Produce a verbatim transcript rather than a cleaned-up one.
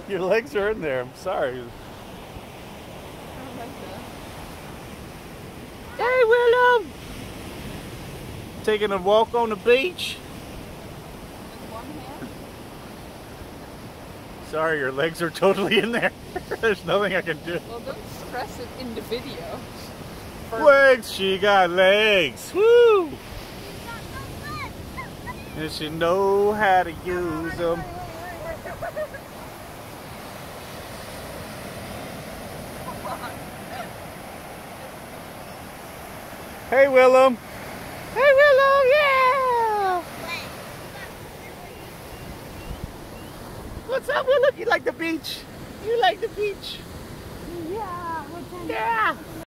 Your legs are in there. I'm sorry. I don't like that. Hey, Willem! Taking a walk on the beach. With one hand? Sorry, your legs are totally in there. There's nothing I can do. Well, don't stress it in the video. For Legs, she got legs. Woo! And she know how to use them. Hey, Willem. Hey, Willem, yeah! What's up, Willem? You like the beach? You like the beach? yeah, what's Yeah!